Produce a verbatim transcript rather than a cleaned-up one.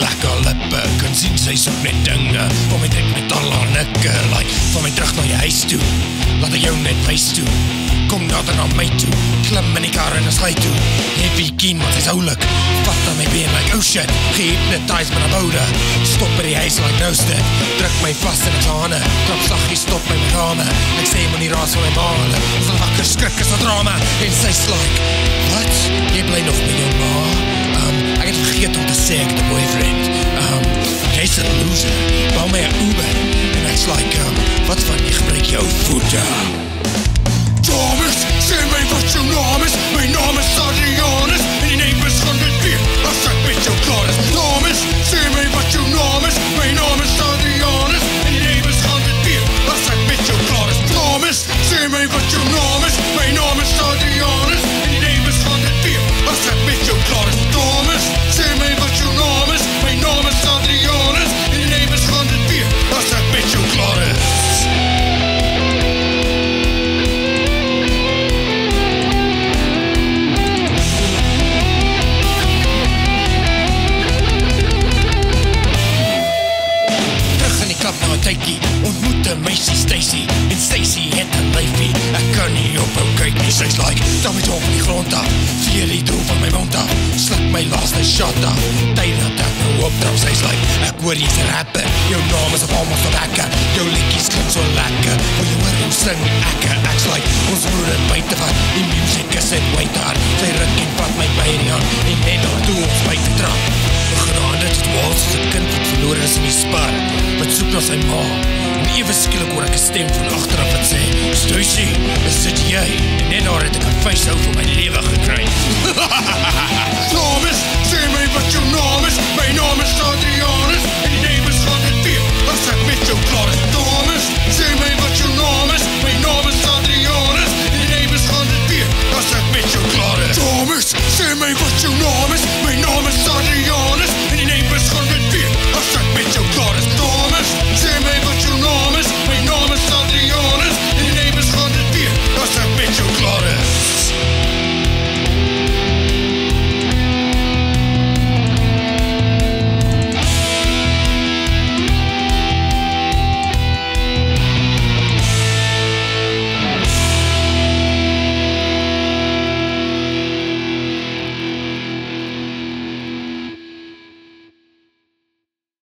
lekker lippe, kan sien sy soek net dinge, van my trek met al haar nikke, like, van my terug na jou huis toe, laat ek jou net wys toe, kom nader na my toe, klim in die kar en is hy toe, heavy keen want hy's oulik, vat aan my been like oh shit, gehypnotise met 'n boude, stop by die huis like nou stit, druk my vast in die hande, klap saggies stop my met rame, ek sê moet nie raas van my maale, as hulle wakker skrik is dat drama, en sy's like, wat, jy bly nog met jou ma, um, ek het vergeet om te sê ek het 'n boyfriend, um, jy's 'n loser, bou my 'n Uber, en ek's like, um, wat van jy gebruik jou voete, dames, sê my wat jou naam is, my naam is Adrianus, en die neighbors gaan dit weer, as ek met jou klaar is, dames, sê my wat jou naam is, my naam is Adrianus, en die neighbors gaan dit weer, as ek met jou klaar is, dames, sê my wat jou naam is, my naam is Adrianus, en die neighbors gaan dit weer, as ek met jou klaar is, dames, sê my wat jou naam is, my naam is Adrianus, en die neighbors gaan dit weer, as ek met jou klaar is. Tydjie, ontmoet 'n meisie Stacy, en Stacy het 'n lyfie, ek kan nie op hou kyk nie, sy's like, dan met hom van die grond af, vee die doel van my mond af, sluk my laaste shot af, tyd dat ek nou opdraf, sy's like, ek hoor jy's 'n rapper, jou naam is op almal so lekker, jou liedjies klink so lekker, wil jy hoor hoe sing ek, ek's like, ons moet dit buite vat, die music is in white hard, sy ruk en vat my by die hand, en net al toe ons buite trap, begraan dit het wals, as 'n kind wat verloor is in die spar, wat soek na sy ma, en ewe skielik hoor ek 'n stem van agteraf wat sê, Stacy, is dit jy? En net daar het ek 'n vuishou vir my lewe gekry. Dames, sê my wat jou naam is, my naam